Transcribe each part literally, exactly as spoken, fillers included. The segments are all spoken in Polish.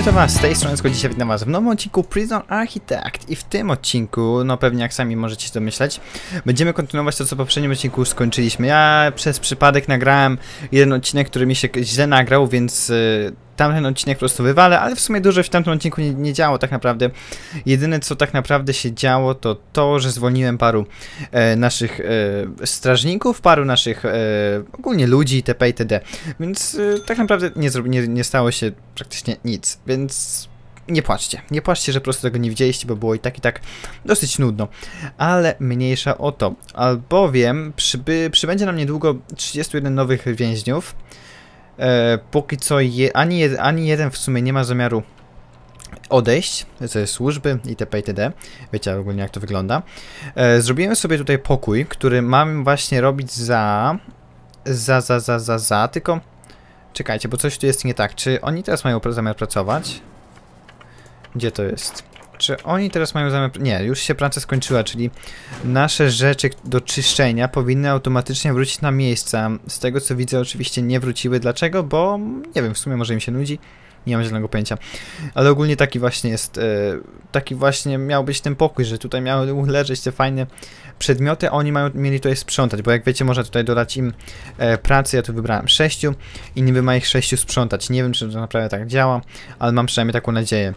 to was, z tej strony Sko, dzisiaj witam was w nowym odcinku Prison Architect i w tym odcinku, no pewnie jak sami możecie się domyśleć, będziemy kontynuować to, co w poprzednim odcinku już skończyliśmy. Ja przez przypadek nagrałem jeden odcinek, który mi się źle nagrał, więc yy, tamten odcinek po prostu wywalę, ale w sumie dużo w tamtym odcinku nie, nie działo tak naprawdę. Jedyne, co tak naprawdę się działo, to to, że zwolniłem paru e, naszych e, strażników, paru naszych e, ogólnie ludzi itp. itd. Więc e, tak naprawdę nie, nie, nie stało się praktycznie nic, więc nie płaczcie. Nie płaczcie, że po prostu tego nie widzieliście, bo było i tak i tak dosyć nudno. Ale mniejsza o to, albowiem przyby, przybędzie nam niedługo trzydziestu jeden nowych więźniów. E, póki co je, ani, jed, ani jeden w sumie nie ma zamiaru odejść ze służby itp. itd. Wiecie ogólnie jak to wygląda. E, zrobiłem sobie tutaj pokój, który mam właśnie robić za... Za, za, za, za, za, tylko... Czekajcie, bo coś tu jest nie tak. Czy oni teraz mają zamiar pracować? Gdzie to jest? Czy oni teraz mają zamiar... Nie, już się praca skończyła, czyli nasze rzeczy do czyszczenia powinny automatycznie wrócić na miejsca. Z tego co widzę oczywiście nie wróciły. Dlaczego? Bo nie wiem, w sumie może im się nudzi. Nie mam zielonego pojęcia. Ale ogólnie taki właśnie jest, e, taki właśnie miał być ten pokój, że tutaj miały leżeć te fajne przedmioty, a oni mają, mieli tutaj sprzątać, bo jak wiecie, można tutaj dodać im e, pracy. Ja tu wybrałem sześciu i niby ma ich sześciu sprzątać. Nie wiem, czy to naprawdę tak działa, ale mam przynajmniej taką nadzieję.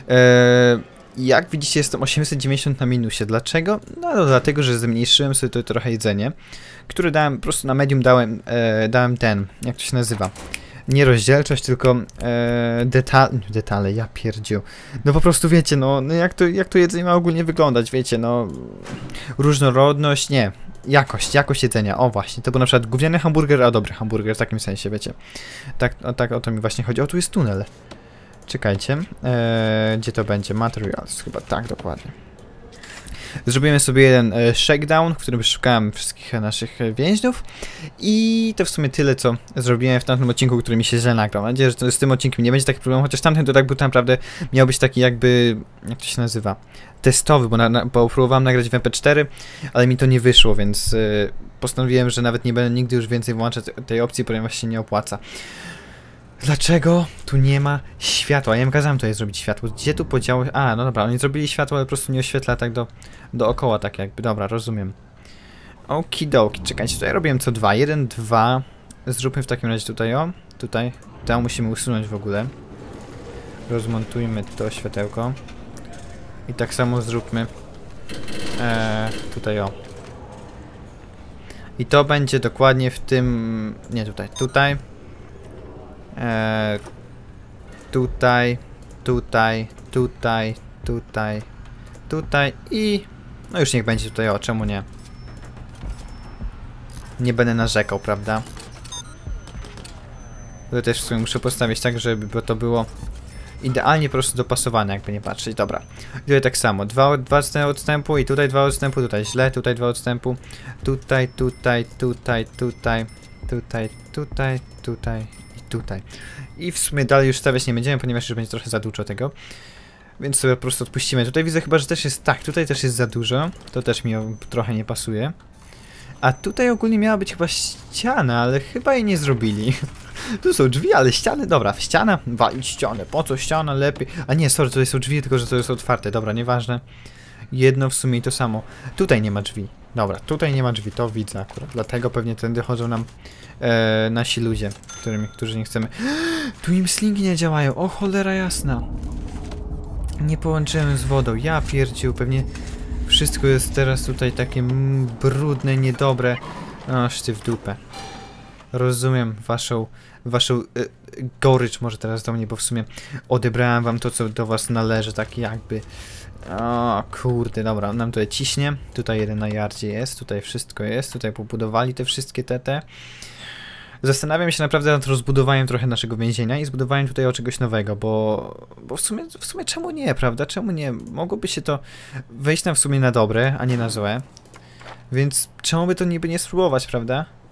E, jak widzicie, jestem osiemset dziewięćdziesiąt na minusie. Dlaczego? No, no dlatego, że zmniejszyłem sobie tutaj trochę jedzenie, które dałem, po prostu na medium dałem, e, dałem ten, jak to się nazywa? Nie rozdzielczość, tylko e, deta detale, ja pierdziu. No po prostu wiecie, no, no jak, to, jak to jedzenie ma ogólnie wyglądać, wiecie, no... Różnorodność, nie. Jakość, jakość jedzenia, o właśnie. To był na przykład gówniany hamburger, a dobry hamburger, w takim sensie, wiecie. Tak, o, tak o to mi właśnie chodzi. O, tu jest tunel. Czekajcie, e, gdzie to będzie? Materials, chyba tak, dokładnie. Zrobimy sobie jeden e, shakedown, w którym szukałem wszystkich naszych więźniów. I to w sumie tyle, co zrobiłem w tamtym odcinku, który mi się źle nagrał. Mam nadzieję, że to z tym odcinkiem nie będzie taki problem, chociaż tamten to tak był naprawdę, miał być taki jakby, jak to się nazywa, testowy, bo, na, na, bo próbowałem nagrać w M P cztery, ale mi to nie wyszło, więc e, postanowiłem, że nawet nie będę nigdy już więcej włączać tej opcji, ponieważ się nie opłaca. Dlaczego tu nie ma światła? Ja nie kazałem tutaj zrobić światło. Gdzie tu podziało... A, no dobra, oni zrobili światło, ale po prostu nie oświetla tak do, dookoła, tak jakby. Dobra, rozumiem. Okidoki, czekajcie, tutaj robiłem co dwa. Jeden, dwa. Zróbmy w takim razie tutaj, o. Tutaj. To musimy usunąć w ogóle. Rozmontujmy to światełko. I tak samo zróbmy eee, tutaj, o. I to będzie dokładnie w tym... Nie, tutaj, tutaj. Eee, tutaj, tutaj, tutaj, tutaj, tutaj i... No już niech będzie tutaj, o, czemu nie? Nie będę narzekał, prawda? Tutaj też w sumie muszę postawić tak, żeby to było idealnie po prostu dopasowane, jakby nie patrzeć. Dobra. I tutaj tak samo. Dwa, dwa odstępu i tutaj dwa odstępu, tutaj źle, tutaj dwa odstępu. Tutaj, tutaj, tutaj, tutaj, tutaj, tutaj, tutaj. Tutaj. I w sumie dalej już stawiać nie będziemy, ponieważ już będzie trochę za dużo tego. Więc sobie po prostu odpuścimy. Tutaj widzę chyba, że też jest... Tak, tutaj też jest za dużo. To też mi trochę nie pasuje. A tutaj ogólnie miała być chyba ściana, ale chyba jej nie zrobili. Tu są drzwi, ale ściany... Dobra, ściana... Walić ścianę. Po co ściana? Lepiej... A nie, sorry, tutaj są drzwi, tylko że to jest otwarte. Dobra, nieważne. Jedno w sumie to samo. Tutaj nie ma drzwi. Dobra, tutaj nie ma drzwi, to widzę akurat. Dlatego pewnie tędy chodzą nam e, nasi ludzie, którymi, którzy nie chcemy. Tu im slingi nie działają, o cholera jasna. Nie połączyłem z wodą, ja pierdził, pewnie wszystko jest teraz tutaj takie mm, brudne, niedobre. Aż ty w dupę. Rozumiem waszą, waszą e, gorycz może teraz do mnie, bo w sumie odebrałem wam to, co do was należy, tak jakby... O kurde, dobra, nam tutaj ciśnie. Tutaj jeden na jardzie jest, tutaj wszystko jest, tutaj pobudowali te wszystkie te te. Zastanawiam się naprawdę nad rozbudowaniem trochę naszego więzienia i zbudowaniem tutaj o czegoś nowego, bo, bo w sumie, w sumie czemu nie, prawda? Czemu nie? Mogłoby się to wejść nam w sumie na dobre, a nie na złe. Więc czemu by to niby nie spróbować, prawda?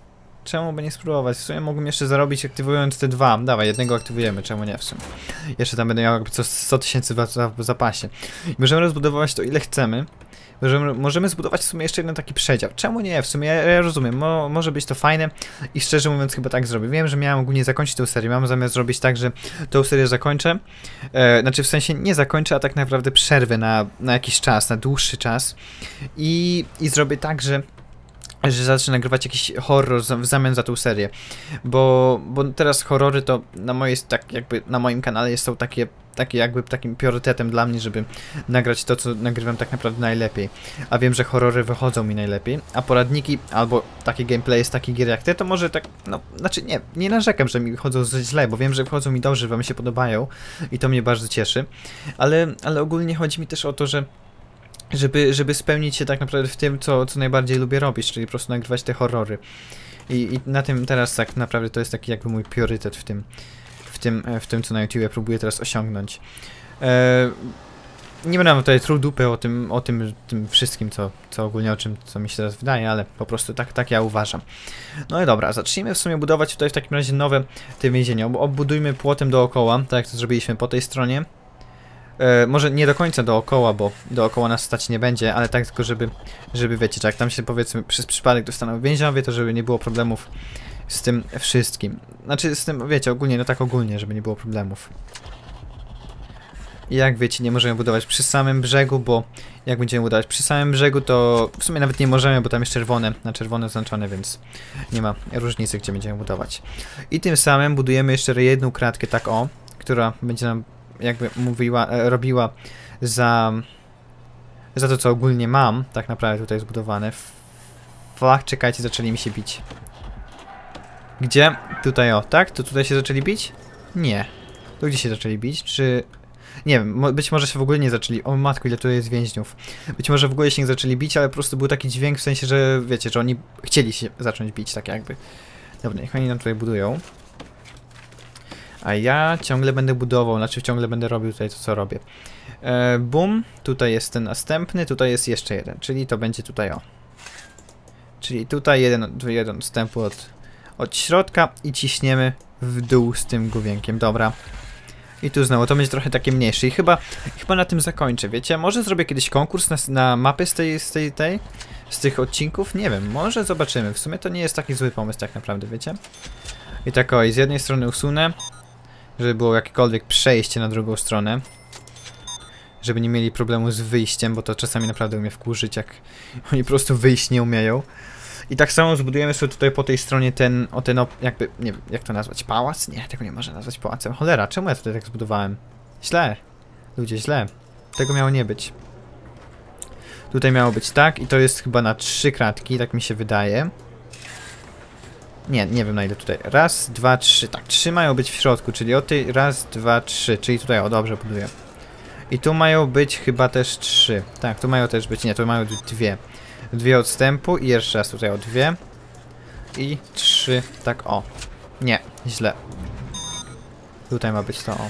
Czemu by nie spróbować? W sumie mógłbym jeszcze zarobić aktywując te dwa. Dawaj, jednego aktywujemy, czemu nie w sumie. Jeszcze tam będę miał jakby co sto tysięcy w zapasie. I możemy rozbudować to ile chcemy. Możemy, możemy zbudować w sumie jeszcze jeden taki przedział. Czemu nie? W sumie ja, ja rozumiem, Mo, może być to fajne i szczerze mówiąc chyba tak zrobię. Wiem, że miałem ogólnie zakończyć tę serię. Mam zamiar zrobić tak, że tą serię zakończę. E, znaczy w sensie nie zakończę, a tak naprawdę przerwę na, na jakiś czas, na dłuższy czas. I, i zrobię tak, że że zacznę nagrywać jakiś horror w zamian za tą serię, bo, bo teraz horrory to na mojej, tak jakby na moim kanale są takie, takie jakby takim priorytetem dla mnie, żeby nagrać to, co nagrywam tak naprawdę najlepiej, a wiem, że horrory wychodzą mi najlepiej, a poradniki albo takie gameplay z takich gier jak te, to może tak, no, znaczy nie, nie narzekam, że mi wychodzą źle, bo wiem, że wychodzą mi dobrze, wam się podobają i to mnie bardzo cieszy, ale, ale ogólnie chodzi mi też o to, że Żeby, żeby spełnić się tak naprawdę w tym, co, co najbardziej lubię robić, czyli po prostu nagrywać te horrory. I, I na tym teraz tak naprawdę to jest taki jakby mój priorytet w tym, w tym, w tym co na YouTubie próbuję teraz osiągnąć. Eee, nie będę tutaj truł dupy o tym, o tym, tym wszystkim, co, co ogólnie o czym, co mi się teraz wydaje, ale po prostu tak, tak ja uważam. No i dobra, zacznijmy w sumie budować tutaj w takim razie nowe te więzienie. Obudujmy płotem dookoła, tak jak to zrobiliśmy po tej stronie. E, może nie do końca dookoła, bo dookoła nas stać nie będzie, ale tak tylko, żeby, żeby wiecie, jak tam się powiedzmy przez przypadek dostaną więźniowie, to żeby nie było problemów z tym wszystkim. Znaczy z tym, wiecie, ogólnie, no tak ogólnie, żeby nie było problemów. I jak wiecie, nie możemy budować przy samym brzegu, bo jak będziemy budować przy samym brzegu, to w sumie nawet nie możemy, bo tam jest czerwone, na czerwone oznaczone, więc nie ma różnicy, gdzie będziemy budować. I tym samym budujemy jeszcze jedną kratkę, tak o, która będzie nam jakby mówiła, e, robiła za za to, co ogólnie mam, tak naprawdę tutaj zbudowane. Fach, czekajcie, zaczęli mi się bić. Gdzie? Tutaj o, tak? To tutaj się zaczęli bić? Nie. To gdzie się zaczęli bić? Czy... Nie wiem, mo być może się w ogóle nie zaczęli... O matko, ile tu jest więźniów. Być może w ogóle się nie zaczęli bić, ale po prostu był taki dźwięk w sensie, że wiecie, że oni chcieli się zacząć bić, tak jakby. Dobra, niech oni nam tutaj budują. A ja ciągle będę budował, znaczy ciągle będę robił tutaj to, co robię. E, boom, tutaj jest ten następny, tutaj jest jeszcze jeden, czyli to będzie tutaj o. Czyli tutaj jeden, jeden wstępu od, od środka i ciśniemy w dół z tym główienkiem, dobra. I tu znowu, to będzie trochę takie mniejsze i chyba, chyba na tym zakończę, wiecie? Może zrobię kiedyś konkurs na, na mapy z tej, z tej, tej, z tych odcinków, nie wiem, może zobaczymy. W sumie to nie jest taki zły pomysł tak naprawdę, wiecie? I tak o, i z jednej strony usunę, żeby było jakiekolwiek przejście na drugą stronę. Żeby nie mieli problemu z wyjściem, bo to czasami naprawdę umie wkurzyć, jak oni po prostu wyjść nie umieją. I tak samo zbudujemy sobie tutaj po tej stronie ten, o ten, jakby, nie wiem, jak to nazwać, pałac? Nie, tego nie można nazwać pałacem. Cholera, czemu ja tutaj tak zbudowałem? Źle. Ludzie, źle. Tego miało nie być. Tutaj miało być tak i to jest chyba na trzy kratki, tak mi się wydaje. Nie, nie wiem na ile tutaj. Raz, dwa, trzy. Tak, trzy mają być w środku, czyli o tej raz, dwa, trzy. Czyli tutaj, o dobrze buduję. I tu mają być chyba też trzy. Tak, tu mają też być, nie, tu mają być dwie. Dwie odstępu i jeszcze raz tutaj o dwie. I trzy, tak o. Nie, źle. Tutaj ma być to o.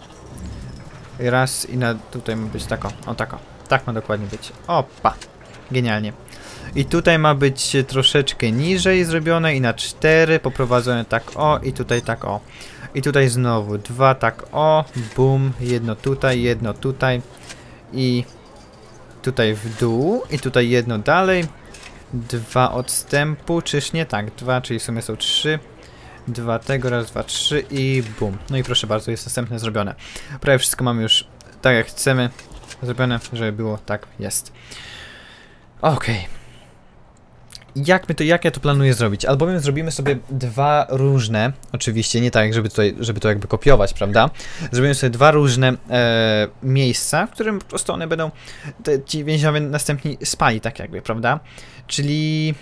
I raz i na tutaj ma być tak o. O tak o. Tak ma dokładnie być. Opa. Genialnie. I tutaj ma być troszeczkę niżej zrobione i na cztery poprowadzone tak o i tutaj tak o. I tutaj znowu dwa tak o, bum, jedno tutaj, jedno tutaj i tutaj w dół i tutaj jedno dalej, dwa odstępu, czyż nie? Tak, dwa, czyli w sumie są trzy, dwa tego, raz, dwa, trzy i bum. No i proszę bardzo, jest następne zrobione. Prawie wszystko mamy już tak jak chcemy zrobione, żeby było tak, jest. Okej. Okay. Jak my to, jak ja to planuję zrobić? Albowiem zrobimy sobie dwa różne, oczywiście nie tak, żeby, tutaj, żeby to jakby kopiować, prawda? Zrobimy sobie dwa różne e, miejsca, w którym po prostu one będą, te, ci więźniowie następnie spali, tak jakby, prawda? Czyli...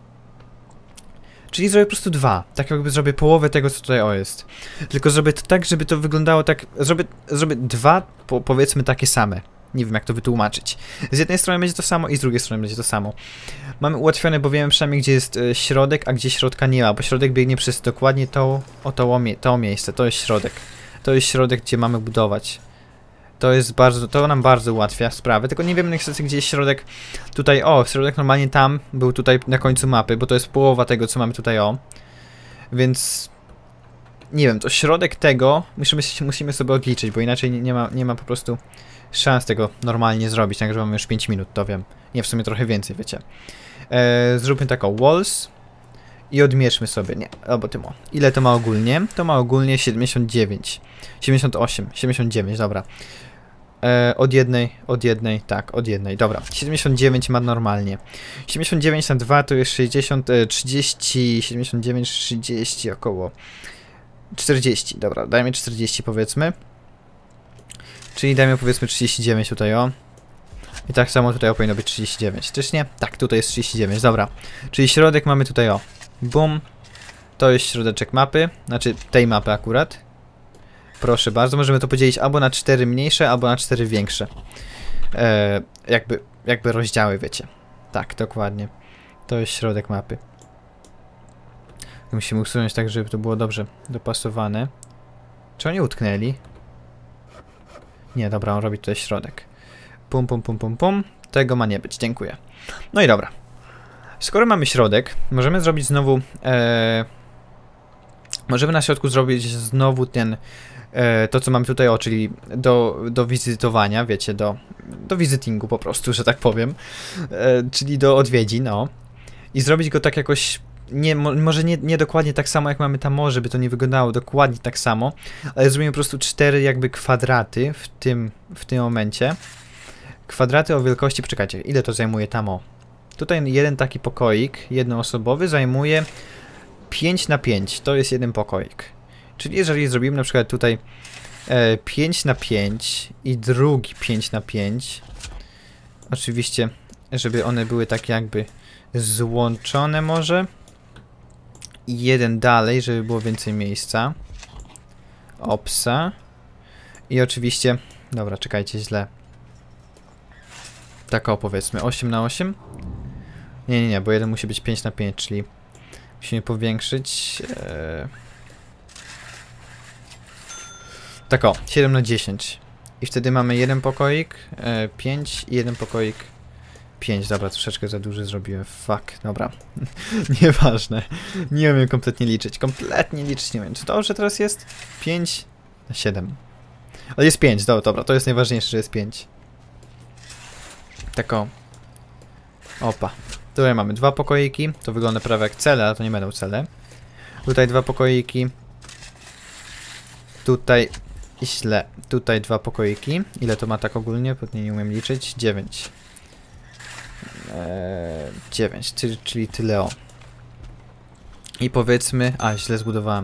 Czyli zrobię po prostu dwa, tak jakby zrobię połowę tego, co tutaj o jest. Tylko zrobię to tak, żeby to wyglądało tak, zrobię, zrobię dwa, po, powiedzmy, takie same. Nie wiem, jak to wytłumaczyć. Z jednej strony będzie to samo i z drugiej strony będzie to samo. Mamy ułatwione, bo wiemy przynajmniej, gdzie jest e, środek, a gdzie środka nie ma, bo środek biegnie przez dokładnie to, o to, to miejsce, to jest środek. To jest środek, gdzie mamy budować. To jest bardzo, to nam bardzo ułatwia sprawę, tylko nie wiem niestety, gdzie jest środek tutaj, o, środek normalnie tam, był tutaj na końcu mapy, bo to jest połowa tego, co mamy tutaj, o. Więc nie wiem, to środek tego musimy, musimy sobie odliczyć, bo inaczej nie, nie, ma, nie ma po prostu szans tego normalnie zrobić, także mamy już pięć minut, to wiem. Nie, w sumie trochę więcej, wiecie. E, zróbmy tak o walls i odmierzmy sobie, nie, albo tym o. Ile to ma ogólnie? To ma ogólnie siedemdziesiąt dziewięć, siedemdziesiąt osiem, siedemdziesiąt dziewięć, dobra. E, od jednej, od jednej, tak, od jednej, dobra. siedemdziesiąt dziewięć ma normalnie. siedemdziesiąt dziewięć na dwa to jest sześćdziesiąt, e, trzydzieści, siedemdziesiąt dziewięć, trzydzieści, około czterdzieści, dobra, dajmy czterdzieści powiedzmy. Czyli dajmy powiedzmy trzydzieści dziewięć tutaj, o. I tak samo tutaj o, powinno być trzydzieści dziewięć, czyż nie? Tak, tutaj jest trzydzieści dziewięć, dobra. Czyli środek mamy tutaj, o. Bum. To jest środeczek mapy, znaczy tej mapy akurat. Proszę bardzo, możemy to podzielić albo na cztery mniejsze, albo na cztery większe. E, jakby, jakby rozdziały, wiecie. Tak, dokładnie. To jest środek mapy. Musimy usunąć tak, żeby to było dobrze dopasowane. Czy oni utknęli? Nie, dobra, on robi tutaj środek. Pum, pum, pum, pum, pum. Tego ma nie być, dziękuję. No i dobra. Skoro mamy środek, możemy zrobić znowu... E, możemy na środku zrobić znowu ten... E, to, co mamy tutaj, o, czyli do, do wizytowania, wiecie, do, do wizytingu po prostu, że tak powiem. E, czyli do odwiedzin, no. I zrobić go tak jakoś... Nie, mo, może nie, nie dokładnie tak samo, jak mamy tam morze, żeby to nie wyglądało dokładnie tak samo, ale zrobimy po prostu cztery jakby kwadraty w tym, w tym momencie. Kwadraty o wielkości, poczekajcie, ile to zajmuje tam, o. Tutaj jeden taki pokoik, jednoosobowy, zajmuje pięć na pięć, to jest jeden pokoik. Czyli jeżeli zrobimy na przykład tutaj e, pięć na pięć i drugi pięć na pięć, oczywiście, żeby one były tak jakby złączone może, i jeden dalej, żeby było więcej miejsca. Opsa. I oczywiście... Dobra, czekajcie, źle. Tak o, powiedzmy, osiem na osiem? Nie, nie, nie, bo jeden musi być pięć na pięć, czyli musimy powiększyć. Eee... Tak o, siedem na dziesięć. I wtedy mamy jeden pokoik, e, pięć i jeden pokoik pięć. Dobra, troszeczkę za duży zrobiłem. Fuck, dobra. Nieważne. Nie umiem kompletnie liczyć. Kompletnie liczyć nie wiem. Czy to dobrze teraz jest? pięć na siedem. Ale jest pięć, dobra, dobra, to jest najważniejsze, że jest pięć. Tak o. Opa. Tutaj mamy dwa pokoiki. To wygląda prawie jak cele, ale to nie będą cele. Tutaj dwa pokoiki. Tutaj źle. Tutaj dwa pokoiki. Ile to ma tak ogólnie? Pewnie nie umiem liczyć. dziewięć. Eee, dziewięć, czyli, czyli tyle o. I powiedzmy... A, źle zbudowałem.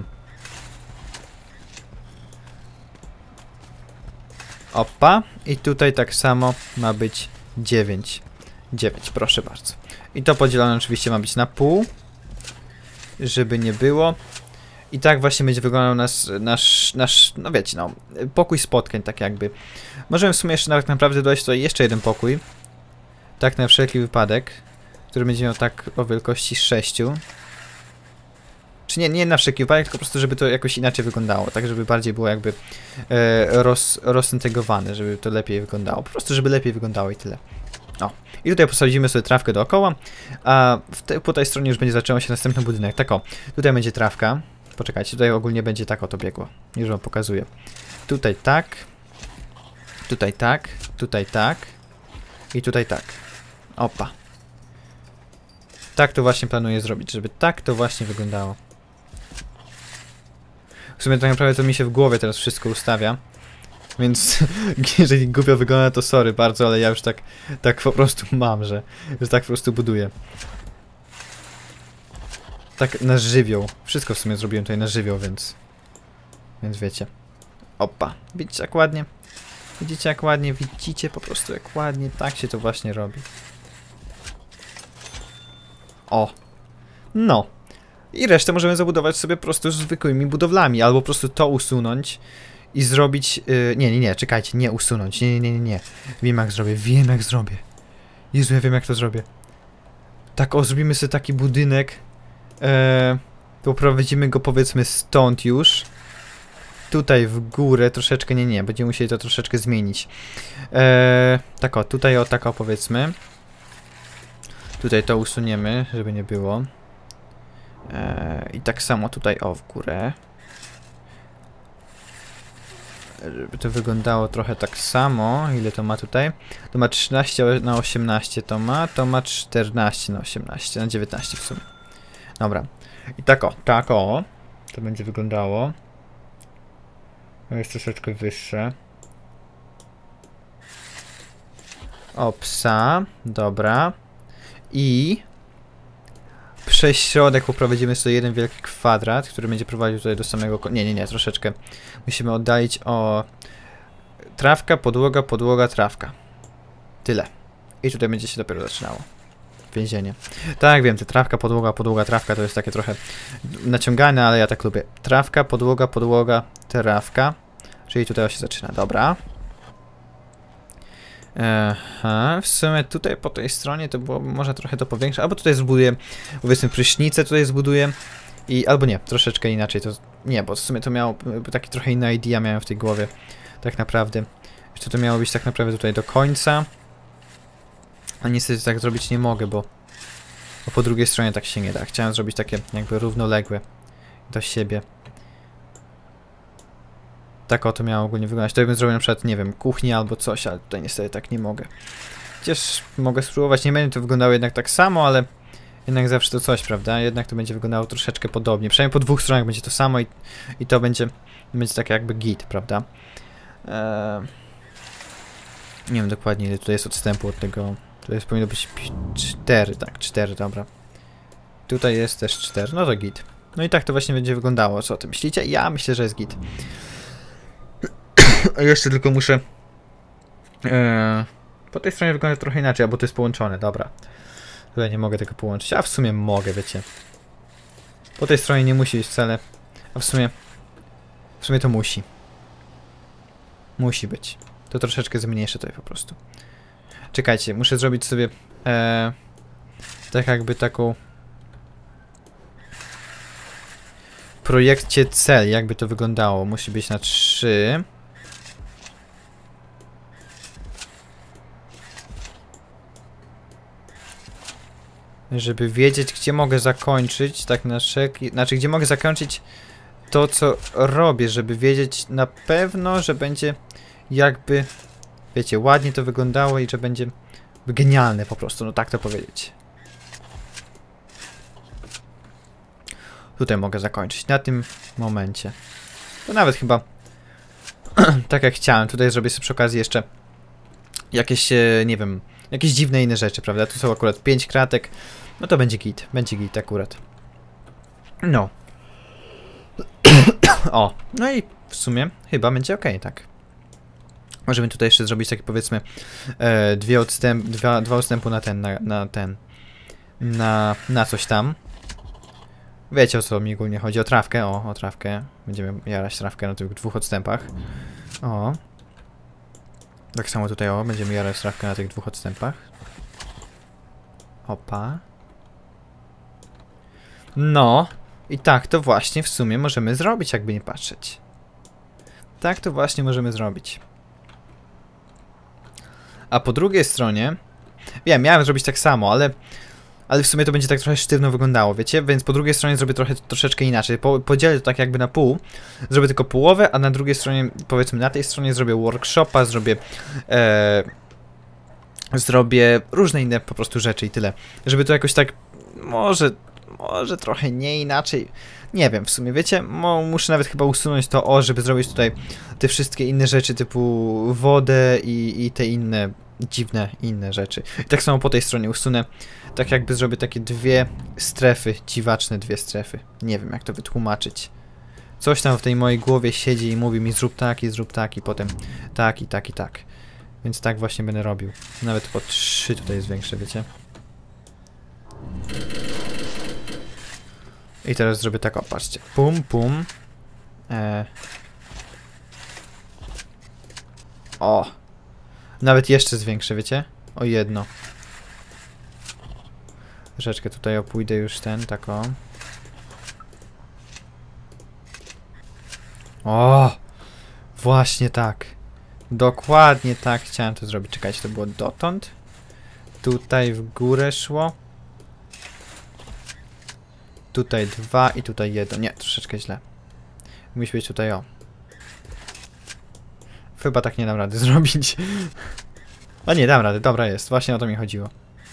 Opa. I tutaj tak samo ma być dziewięć. dziewięć, proszę bardzo. I to podzielone oczywiście ma być na pół. Żeby nie było. I tak właśnie będzie wyglądał nasz, nasz, nasz, no wiecie, no, pokój spotkań, tak jakby. Możemy w sumie jeszcze nawet naprawdę dodać tutaj jeszcze jeden pokój. Tak na wszelki wypadek. Który będzie miał tak o wielkości sześciu. Czy nie, nie na wszelki wypadek, tylko po prostu, żeby to jakoś inaczej wyglądało. Tak, żeby bardziej było jakby e, roz, rozintegrowane, żeby to lepiej wyglądało. Po prostu, żeby lepiej wyglądało i tyle. O. I tutaj posadzimy sobie trawkę dookoła. A w te, po tej stronie już będzie zaczęło się następny budynek. Tak o, tutaj będzie trawka. Poczekajcie, tutaj ogólnie będzie tak oto biegło. Już wam pokazuję. Tutaj tak. Tutaj tak. Tutaj tak. I tutaj tak. Opa. Tak to właśnie planuję zrobić, żeby tak to właśnie wyglądało. W sumie tak naprawdę to mi się w głowie teraz wszystko ustawia. Więc jeżeli głupio wygląda, to sorry bardzo, ale ja już tak, tak po prostu mam, że, że tak po prostu buduję. Tak na żywioł. Wszystko w sumie zrobiłem tutaj na żywioł, więc... Więc wiecie. Opa. Widzicie jak ładnie? Widzicie jak ładnie? Widzicie po prostu jak ładnie? Tak się to właśnie robi. O. No. I resztę możemy zabudować sobie po prostu zwykłymi budowlami. Albo po prostu to usunąć i zrobić... Yy, nie, nie, nie. Czekajcie. Nie usunąć. Nie, nie, nie, nie. Wiem jak zrobię. Wiem jak zrobię. Jezu, ja wiem jak to zrobię. Tak o, zrobimy sobie taki budynek. Eee, poprowadzimy go powiedzmy stąd już. Tutaj w górę troszeczkę, nie, nie, będziemy musieli to troszeczkę zmienić. Eee, tak o, tutaj o, tak o powiedzmy. Tutaj to usuniemy, żeby nie było. E, I tak samo tutaj, o, w górę. Żeby to wyglądało trochę tak samo. Ile to ma tutaj? To ma trzynaście na osiemnaście, to ma, to ma czternaście na osiemnaście, na dziewiętnaście w sumie. Dobra. I tak o, tak o. To będzie wyglądało. To jest troszeczkę wyższe. O, psa. Dobra. I przez środek poprowadzimy sobie jeden wielki kwadrat, który będzie prowadził tutaj do samego... Nie, nie, nie, troszeczkę. Musimy oddalić o... Trawka, podłoga, podłoga, trawka. Tyle. I tutaj będzie się dopiero zaczynało. Więzienie. Tak, wiem, te trawka, podłoga, podłoga, trawka to jest takie trochę naciągane, ale ja tak lubię. Trawka, podłoga, podłoga, trawka. Czyli tutaj się zaczyna. Dobra. Aha, w sumie tutaj po tej stronie to było może trochę to powiększyć, albo tutaj zbuduję, powiedzmy, prysznicę tutaj zbuduję i albo nie, troszeczkę inaczej to, nie, bo w sumie to miało taki trochę inny idea miałem w tej głowie, tak naprawdę. Jeszcze to miało być tak naprawdę tutaj do końca, a niestety tak zrobić nie mogę, bo, bo po drugiej stronie tak się nie da. Chciałem zrobić takie jakby równoległe do siebie. Tak oto miało ogólnie wyglądać. To bym zrobił na przykład, nie wiem, kuchnię albo coś, ale tutaj niestety tak nie mogę. Chociaż mogę spróbować, nie będzie to wyglądało jednak tak samo, ale jednak zawsze to coś, prawda? Jednak to będzie wyglądało troszeczkę podobnie. Przynajmniej po dwóch stronach będzie to samo i, i to będzie, będzie tak jakby git, prawda? Eee, nie wiem dokładnie ile tutaj jest odstępu od tego. Tutaj jest, powinno być cztery, tak, cztery, dobra. Tutaj jest też cztery, no to git. No i tak to właśnie będzie wyglądało, co o tym myślicie? Ja myślę, że jest git. A jeszcze tylko muszę... Eee, po tej stronie wygląda trochę inaczej, bo to jest połączone, dobra. Tutaj nie mogę tego połączyć, a w sumie mogę, wiecie. Po tej stronie nie musi być wcale, a w sumie... W sumie to musi. Musi być. To troszeczkę zmniejszę tutaj po prostu. Czekajcie, muszę zrobić sobie... Eee, tak jakby taką... W projekcie cel, jakby to wyglądało. Musi być na trzy... Żeby wiedzieć, gdzie mogę zakończyć, tak na wszelki... Znaczy, gdzie mogę zakończyć to, co robię, żeby wiedzieć na pewno, że będzie jakby, wiecie, ładnie to wyglądało i że będzie genialne po prostu, no tak to powiedzieć. Tutaj mogę zakończyć, na tym momencie. To nawet chyba tak jak chciałem. Tutaj zrobię sobie przy okazji jeszcze jakieś, nie wiem, jakieś dziwne inne rzeczy, prawda? Tu są akurat pięć kratek. No to będzie git. Będzie git akurat. No. O. No i w sumie chyba będzie ok, tak. Możemy tutaj jeszcze zrobić takie, powiedzmy, e, dwie odstęp, dwa, dwa odstępu na ten, na, na ten, na, na coś tam. Wiecie, o co mi ogólnie chodzi. O trawkę. O, o trawkę. Będziemy jarać trawkę na tych dwóch odstępach. O. Tak samo tutaj, o, będziemy jarać trawkę na tych dwóch odstępach. Opa. No. I tak to właśnie w sumie możemy zrobić, jakby nie patrzeć. Tak to właśnie możemy zrobić. A po drugiej stronie... Wiem, miałem zrobić tak samo, ale... Ale w sumie to będzie tak trochę sztywno wyglądało, wiecie? Więc po drugiej stronie zrobię trochę troszeczkę inaczej. Po, podzielę to tak jakby na pół. Zrobię tylko połowę, a na drugiej stronie, powiedzmy na tej stronie zrobię workshopa, zrobię... E, zrobię różne inne po prostu rzeczy i tyle. Żeby to jakoś tak... Może... Może trochę nie inaczej. Nie wiem, w sumie, wiecie? Mo, muszę nawet chyba usunąć to O, żeby zrobić tutaj te wszystkie inne rzeczy typu wodę i, i te inne dziwne inne rzeczy. I tak samo po tej stronie usunę. Tak jakby zrobię takie dwie strefy, dziwaczne dwie strefy. Nie wiem, jak to wytłumaczyć. Coś tam w tej mojej głowie siedzi i mówi mi zrób tak i zrób tak i potem tak i tak i tak. Więc tak właśnie będę robił. Nawet po trzy tutaj jest większe, wiecie? I teraz zrobię tak, o, patrzcie. Pum, pum. E... O! Nawet jeszcze zwiększę, wiecie? O jedno. Troszeczkę tutaj opójdę już ten, tak o. O! Właśnie tak. Dokładnie tak chciałem to zrobić. Czekajcie, to było dotąd. Tutaj w górę szło. Tutaj dwa i tutaj jedno. Nie, troszeczkę źle. Musi być tutaj o. Chyba tak nie dam rady zrobić. A nie, dam radę, dobra jest. Właśnie o to mi chodziło.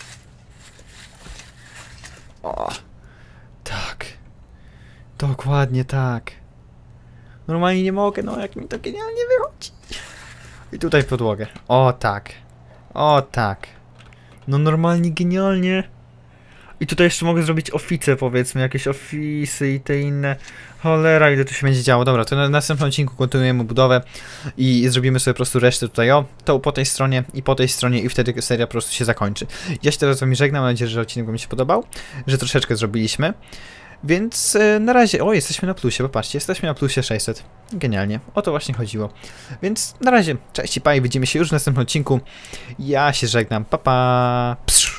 O, tak. Dokładnie tak. Normalnie nie mogę, no jak mi to genialnie wychodzi. I tutaj podłogę. O tak. O tak. No normalnie genialnie. I tutaj jeszcze mogę zrobić ofice, powiedzmy, jakieś ofisy i te inne. Cholera, ile tu się będzie działo. Dobra, to na następnym odcinku kontynuujemy budowę i zrobimy sobie po prostu resztę tutaj, o, to po tej stronie i po tej stronie i wtedy seria po prostu się zakończy. Ja się teraz z wami żegnam, mam nadzieję, że odcinek wam się podobał, że troszeczkę zrobiliśmy. Więc yy, na razie, o, jesteśmy na plusie, popatrzcie, jesteśmy na plusie sześćset. Genialnie, o to właśnie chodziło. Więc na razie, cześć i pa i widzimy się już w następnym odcinku. Ja się żegnam, pa pa. Psz.